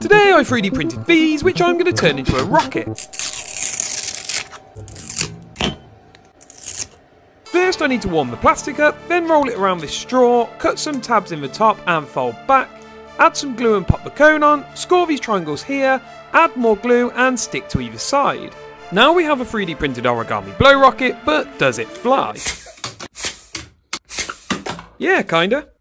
Today I 3D printed these, which I'm going to turn into a rocket. First I need to warm the plastic up, then roll it around this straw, cut some tabs in the top and fold back, add some glue and pop the cone on, score these triangles here, add more glue and stick to either side. Now we have a 3D printed origami blow rocket, but does it fly? Yeah, kinda.